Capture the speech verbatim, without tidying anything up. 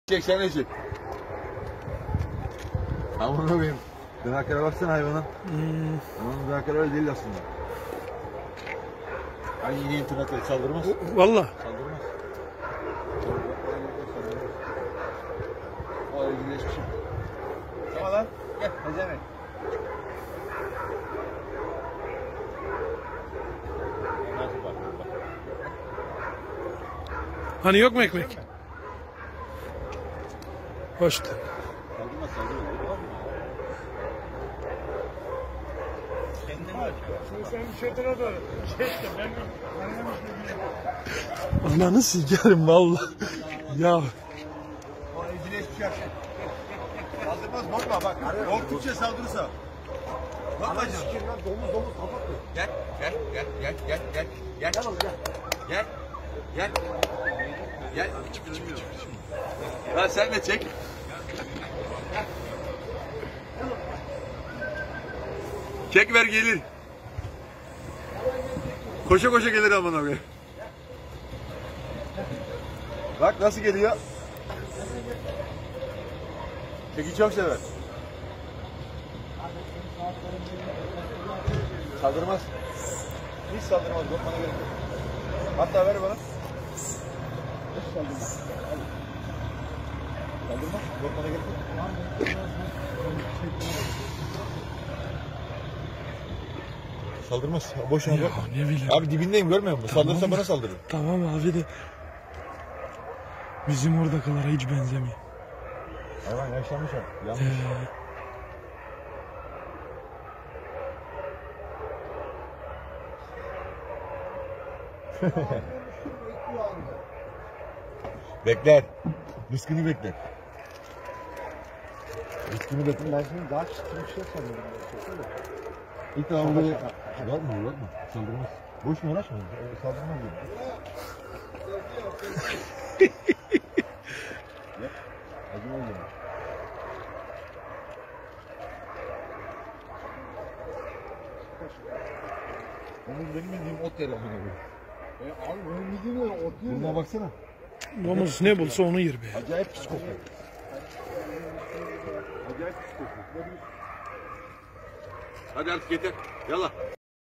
Çek sen de çek. Aman koyayım. Dönaklara baksana hayvana. Hmm. Aman dönaklar öyle değil aslında. Ay yine internete saldırmaz. Valla. Saldırmaz. O ilgileşmişim. Tamam lan. Gel. Hacemek. Nasıl bak? Hani yok mu ekmek? Hoştu. Saldırmaz saldırmaz. Sen bir şeylere doğru. Şey işte ben Ananı sikerim valla. Ya. O ilgileşmiş ya. Saldırmaz korkma bak. Korktukça saldırırsa. Korkma canım. Domuz domuz kapat mı? Gel gel gel gel gel gel gel. Gel oğlum gel. Gel. Gel. Gel. Çık çık çık. Lan sen de çek. Çek ver gelir. Koşa koşa gelir aman abi. Bak nasıl geliyor. Çeki çok sever. Saldırmaz. Hiç saldırmaz. Korkmana gerek yok. Hatta ver bana. Hiç saldırmaz. Saldırmaz. Korkmana gerek yok. Saldırmaz. Boş ver. Ne bileyim. Abi dibindeyim görmüyor musun? Tamam Saldırırsa da- bana saldırır. Tamam abi de. Bizim oradakilara hiç benzemiyor. Hayvan yaşlanmış o. Yanlış. Ee, Bekler. Rızkını bekler. Rızkını bekler. Ben şimdi daha çıktı bir şey sanıyorum. İlk defa böyle... Bakma bakma. Saldırmaz. Boş mu uğraşma? Ee, Saldırmaz diyor. Yap. Acıma yiyor. Onun benim bildiğim ot yer amına koyayım. E abi benim bildiğim de ot değil Buna mi? baksana. domuz ne bulsa onu yer be. Acayip pis kokuyor. Acayip pis kokuyor. Hadi artık yeter. Yallah.